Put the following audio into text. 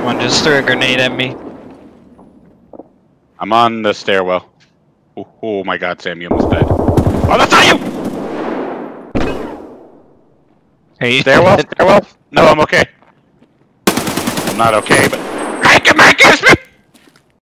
Someone just threw a grenade at me. I'm on the stairwell. Oh my god, Sam, you almost died. Oh, that's not you! Are you Stairwell? Stairwell? No, I'm okay. I'm not okay, but... Crank him back, Gasper!